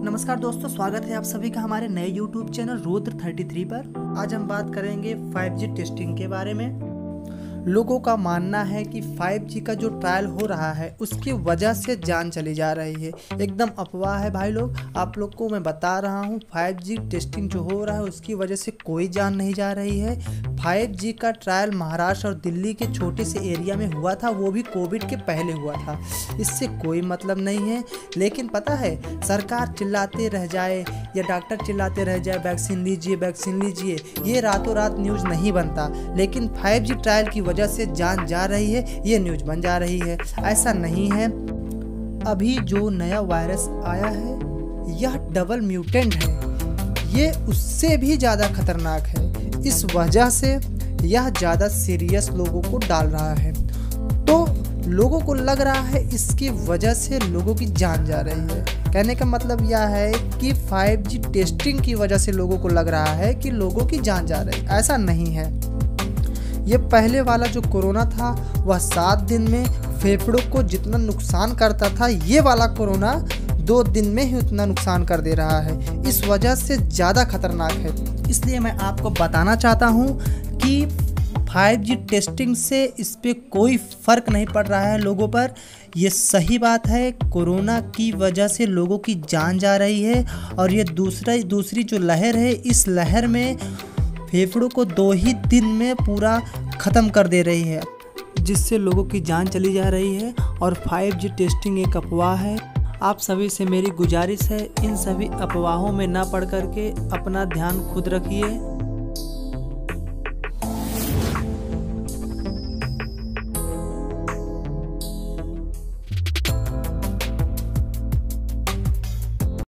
नमस्कार दोस्तों, स्वागत है आप सभी का हमारे नए YouTube चैनल रुद्र 33 पर। आज हम बात करेंगे 5G टेस्टिंग के बारे में। लोगों का मानना है कि 5G का जो ट्रायल हो रहा है उसकी वजह से जान चली जा रही है। एकदम अफवाह है भाई लोग। आप लोग को मैं बता रहा हूँ 5G टेस्टिंग जो हो रहा है उसकी वजह से कोई जान नहीं जा रही है। 5G का ट्रायल महाराष्ट्र और दिल्ली के छोटे से एरिया में हुआ था, वो भी कोविड के पहले हुआ था। इससे कोई मतलब नहीं है। लेकिन पता है, सरकार चिल्लाते रह जाए या डॉक्टर चिल्लाते रह जाए वैक्सीन लीजिए वैक्सीन लीजिए, ये रातों रात न्यूज़ नहीं बनता। लेकिन 5G ट्रायल की वजह से जान जा रही है, ये न्यूज़ बन जा रही है। ऐसा नहीं है। अभी जो नया वायरस आया है यह डबल म्यूटेंट है, ये उससे भी ज़्यादा खतरनाक है। इस वजह से यह ज़्यादा सीरियस लोगों को डाल रहा है। तो लोगों को लग रहा है इसकी वजह से लोगों की जान जा रही है। कहने का मतलब यह है कि 5G टेस्टिंग की वजह से लोगों को लग रहा है कि लोगों की जान जा रही है। ऐसा नहीं है। ये पहले वाला जो कोरोना था वह 7 दिन में फेफड़ों को जितना नुकसान करता था, ये वाला कोरोना 2 दिन में ही उतना नुकसान कर दे रहा है। इस वजह से ज़्यादा खतरनाक है। इसलिए मैं आपको बताना चाहता हूँ कि 5G टेस्टिंग से इस पर कोई फ़र्क नहीं पड़ रहा है लोगों पर। ये सही बात है, कोरोना की वजह से लोगों की जान जा रही है। और ये दूसरी जो लहर है, इस लहर में फेफड़ों को 2 ही दिन में पूरा ख़त्म कर दे रही है, जिससे लोगों की जान चली जा रही है। और 5G टेस्टिंग एक अफवाह है। आप सभी से मेरी गुजारिश है, इन सभी अफवाहों में ना पड़ करके अपना ध्यान खुद रखिए।